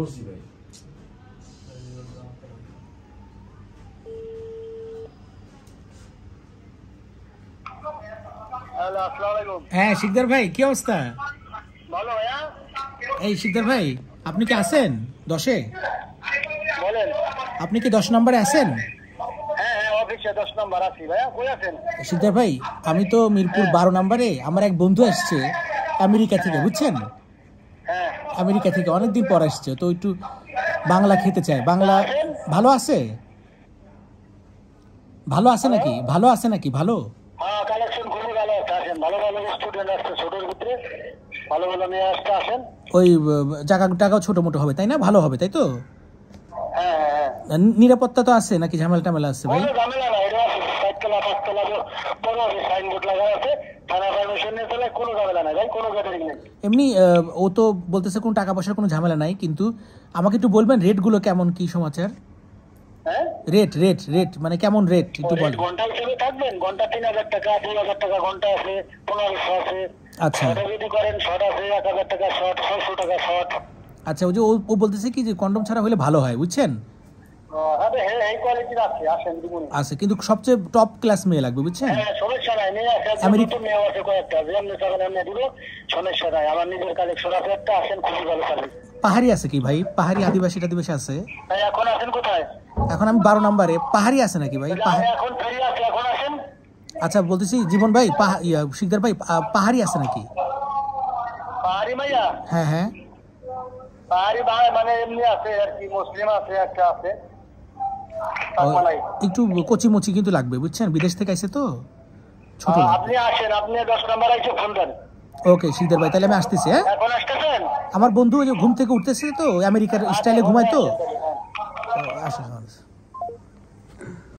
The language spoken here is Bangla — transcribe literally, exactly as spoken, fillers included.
করছি ভাই। হ্যালো, আসসালামু আলাইকুম। হ্যাঁ শিকদার ভাই, কি অবস্থা? ভালো ভাইয়া। এই শিকদার ভাই, আপনি কি আছেন দশে? বলেন। আপনি কি দশ নম্বরে আছেন? হ্যাঁ হ্যাঁ, অফিসে দশ নম্বর আছি ভাইয়া। কই আছেন? শিকদার ভাই, আমি তো মিরপুর বারো নম্বরে। আমার এক বন্ধু আসছে আমেরিকা থেকে, বুঝছেন? হ্যাঁ। আমেরিকা থেকে অনেকদিন পর আসছে, তো একটু বাংলা খেতে চায়। বাংলা ভালো আছে? ভালো আছে নাকি? ভালো আছে নাকি? ভালো হ্যাঁ, কালেকশন খুবই ভালো আছে। আসেন, ভালো ভালো স্টুডেন্ট আসছে ছোটোর ভিতরে, ভালো ভালো নিয়ে আসতে আসেন। ওই জায়গা টাকাও ছোট মোটো হবে তাই না? ভালো হবে তাই তো? হ্যাঁ হ্যাঁ হ্যাঁ। নিরাপত্তা তো আছে নাকি? ঝামেলা টামেলা আছে ভাই? কোনো ঝামেলা না, এটা আছে চারতলা পাঁচতলা বড় সাইনবোর্ড লাগা আছে, থানা পারমিশন নিয়ে চলে, কোনো ঝামেলা নাই ভাই, কোনো গ্যাদারিং নেই। এমনি ও তো বলতেছে কোনো টাকা পয়সার কোনো ঝামেলা নাই, কিন্তু আমাকে একটু বলবেন রেটগুলো কেমন, কি সমাচার? হ্যাঁ, রেট রেট রেট মানে কেমন রেট একটু বল। ঘন্টা হিসেবে থাকবেন, ঘন্টা তিন হাজার টাকা, দুই হাজার টাকা ঘন্টা আছে, পনেরোশো আছে। আচ্ছা যদি করেন শর্ট আছে এক হাজার টাকা শর্ট, ছয়শো টাকা শর্ট। আচ্ছা, ওই যে ও বলতেছে কি যে কন্ডম ছাড়া হলে ভালো হয়, বুঝছেন? আরে হ্যাঁ, এই কোয়ালিটির আছে, আসেন দিবুন। আছে, কিন্তু সবচেয়ে টপ ক্লাস মেয়ে লাগবে, বুঝছেন? হ্যাঁ, সমস্যা নাই, নিয়ে আসেন। আমেরিকা মেয়ে আছে কয়েকটা, যেমনি চাবেন এমনি দিব, সমস্যা নাই। আমার নিজের কালেকশন আছে একটা, আসেন, খুবই ভালো সার্ভিস। পাহাড়ি আছে কি ভাই? পাহাড়ি আদিবাসী টাদিবাসী আছে? ভাই এখন আছেন কোথায়? এখন আমি বারো নম্বরে। পাহাড়ি আছে নাকি ভাই? এখন ফ্রি আছে, এখন আসেন। আচ্ছা বলতেছি জীবন ভাই, শিকদার ভাই, পাহাড়ি আছে নাকি? পাহাড়ি মাইয়া? হ্যাঁ হ্যাঁ, পাহাড়ি ভাই মানে এমনি আছে আর কি, মুসলিম আছে একটা আছে। একটু কচি মুচি কিন্তু লাগবে, বুঝছেন? বিদেশ থেকে আইছে তো, ছোট। আপনি আসেন, আপনি দশ নম্বর আইসে ফোন দেন। ওকে শিকদার ভাই, তাহলে আমি আসতেছি। হ্যাঁ, এখন আসতেছেন? আমার বন্ধু ওই যে ঘুম থেকে উঠতেছে তো, আমেরিকার স্টাইলে ঘুমায় তো। আসা